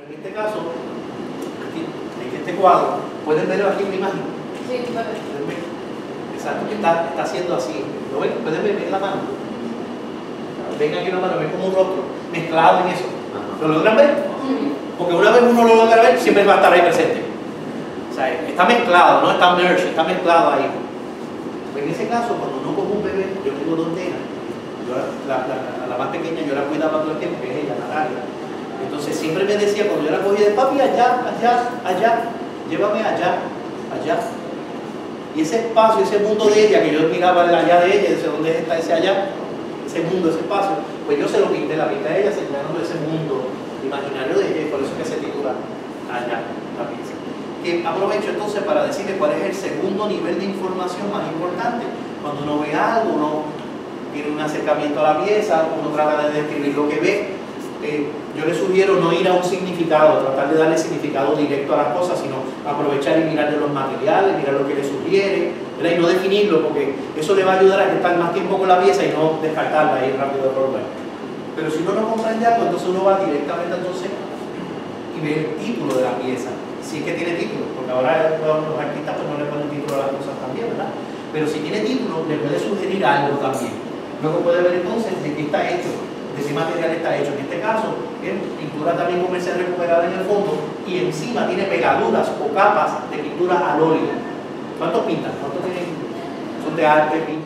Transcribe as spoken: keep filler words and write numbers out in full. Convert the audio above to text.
En este caso, aquí, en este cuadro, pueden ver aquí una imagen. Sí, vale. ¿Pueden ver? Exacto, que está, está haciendo así. ¿Lo ven? ¿Pueden ver? ¿Ven la mano? Ven aquí una mano, ven como un rostro mezclado en eso. ¿Lo logran ver? Porque una vez uno lo logra ver, siempre va a estar ahí presente. O sea, está mezclado, no está merged, está mezclado ahí. En ese caso, cuando uno coge un bebé, yo tengo dos nenas, yo la, la, la, la más pequeña yo la cuidaba todo el tiempo, que es ella, Natalia. Entonces siempre me decía, cuando yo la cogía de papi, allá, allá, allá, llévame allá, allá. Y ese espacio, ese mundo de ella, que yo miraba allá de ella, desde dónde está ese allá, ese mundo, ese espacio, pues yo se lo pinté, la pinté a ella señalando ese mundo imaginario de ella, y por eso es que se titula Allá, la pieza. Que aprovecho entonces para decirle cuál es el segundo nivel de información más importante. Cuando uno ve algo, uno tiene un acercamiento a la pieza, uno trata de describir lo que ve. Eh, yo le sugiero no ir a un significado, tratar de darle significado directo a las cosas, sino aprovechar y mirar de los materiales, mirar lo que le sugiere, ¿verdad? Y no definirlo, porque eso le va a ayudar a que estar más tiempo con la pieza y no descartarla ahí rápido por lugar. Pero si uno no comprende algo, entonces uno va directamente entonces y ve el título de la pieza, si es que tiene título, porque ahora los artistas pues no le ponen título a las cosas también, ¿verdad? Pero si tiene título, le puede sugerir algo también. Luego puede ver entonces de qué está hecho, de qué material está hecho. En este caso, es pintura también comercial recuperada en el fondo y encima tiene pegaduras o capas de pintura al óleo. ¿Cuántos pintan? ¿Cuántos tienen? Son de arte, pintan.